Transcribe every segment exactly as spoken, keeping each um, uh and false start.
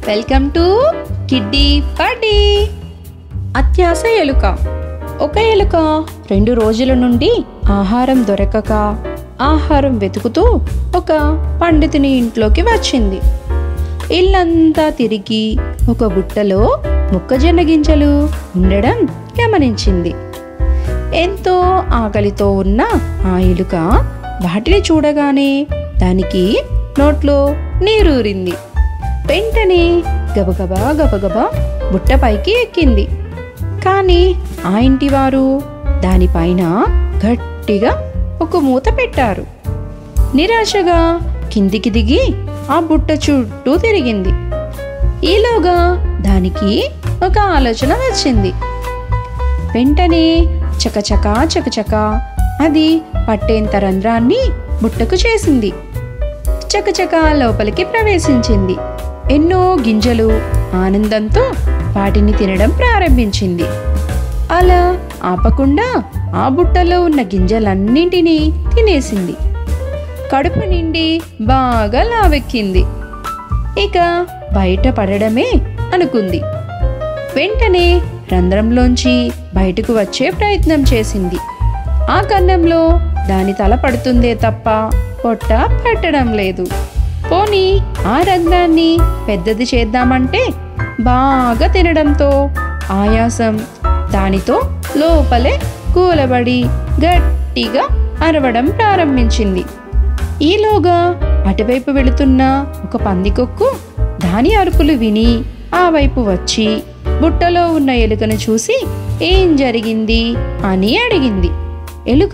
Welcome to kiddy party. అత్యాశ ఎలుక. ఒక ఎలుక రెండు రోజుల నుండి ఆహారం దొరకక ఆహారం వెతుకుతూ ఒక పండితుని ఇంట్లోకి వచ్చింది. ఇల్లంతా తిరిగి ఒక బుట్టలో మొక్కజొన్న గింజలు ఉండడం గమనించింది. ఎంతో ఆకలితో ఉన్న ఆ ఎలుక వాటిని చూడగానే దానికి నోట్లో నీరూరింది. వెంటనే గబగబా గబగబా బుట్టపైకి ఎక్కింది. కానీ ఆ ఇంటివారు దానిపైన గట్టిగా ఒక మూత పెట్టారు. నిరాశగా కిందికి దిగి ఆ బుట్ట చుట్టూ తిరిగింది. ఈలోగా దానికి ఒక ఆలోచన వచ్చింది. వెంటనే చకచకా చకచకా అది పట్టేంత రంధ్రాన్ని బుట్టకు చేసింది. చకచకా లోపలికి ప్రవేశించింది. ఎన్నో గింజలు ఆనందంతో వాటిని తినడం ప్రారంభించింది. అలా ఆపకుండా ఆ బుట్టలో ఉన్న గింజలన్నింటినీ తినేసింది. కడుపు నిండి బాగా లావెక్కింది. ఇక బయట పడడమే అనుకుంది. వెంటనే రంధ్రంలోంచి బయటకు వచ్చే ప్రయత్నం చేసింది. ఆ కన్నంలో దాని తల పడుతుందే తప్ప పొట్ట పెట్టడం లేదు. పోనీ ఆ రంధ్రాన్ని పెద్దది చేద్దామంటే బాగా తినడంతో ఆయాసం దానితో లోపలే కూలబడి గట్టిగా అరవడం ప్రారంభించింది. ఈలోగా అటువైపు వెళుతున్న ఒక పందికొక్కు దాని అరుపులు విని ఆ వైపు వచ్చి బుట్టలో ఉన్న ఎలుకను చూసి ఏం జరిగింది అని అడిగింది. ఎలుక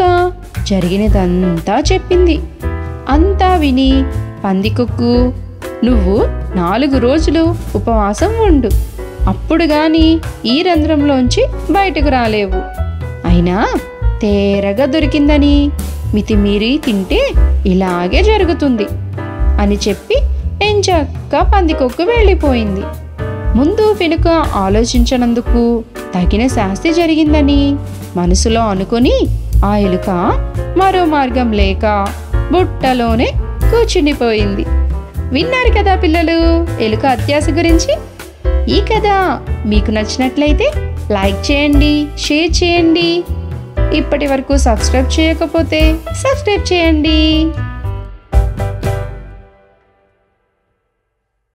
జరిగినదంతా చెప్పింది. అంతా విని పందికొక్కు, నువ్వు నాలుగు రోజులు ఉపవాసం ఉండు, అప్పుడు గాని ఈ రంధ్రంలోంచి బయటకు రాలేవు. అయినా తేరగా దొరికిందని మితిమీరి తింటే ఇలాగే జరుగుతుంది అని చెప్పి ఎంచక్కా పందికొక్కు వెళ్ళిపోయింది. ముందు వెనుక ఆలోచించనందుకు తగిన శాస్తి జరిగిందని మనసులో అనుకొని ఆ ఎలుక మరో మార్గం లేక బుట్టలోనే కూర్చుండిపోయింది. విన్నారు కదా పిల్లలు ఎలుక అత్యాశ గురించి. ఈ కథ మీకు నచ్చినట్లయితే లైక్ చేయండి, షేర్ చేయండి. ఇప్పటి వరకు సబ్స్క్రైబ్ చేయకపోతే సబ్స్క్రైబ్ చేయండి.